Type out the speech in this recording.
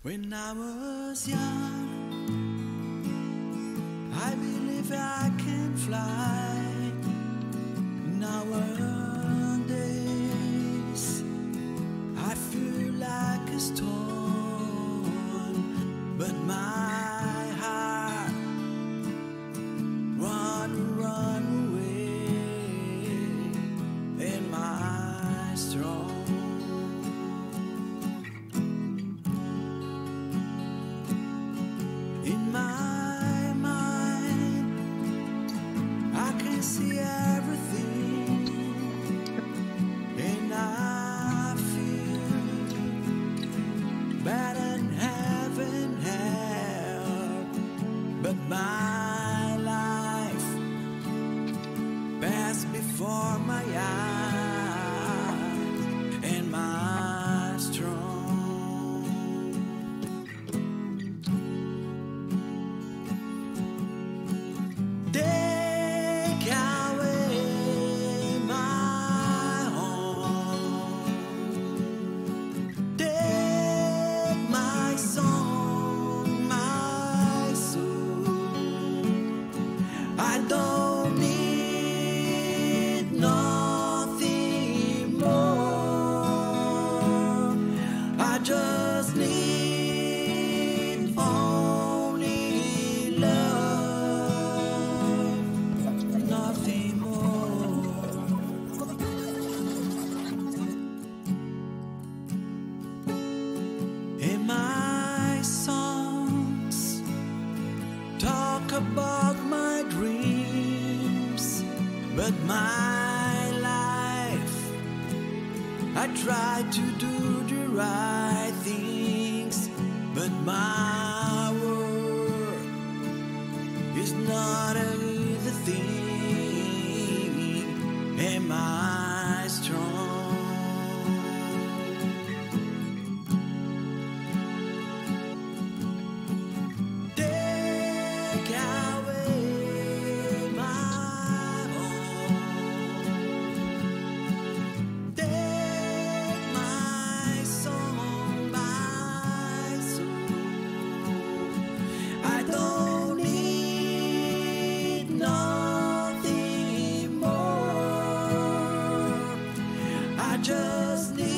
When I was young, I believe I can fly. Nowadays, I feel like a stone, but my heart run away, and my strong. In my mind, I can see everything, and I feel bad and heaven hell. But my life passed before my eyes, and my strong. Take away my home, take my song, my soul. I don't need nothing more. I just need only love, nothing more. And my songs talk about my dreams, but my life, I try to do the right things, but my work is not a easy thing. Am I strong? Take away my home, take my song, my soul. I don't need nothing more. I just need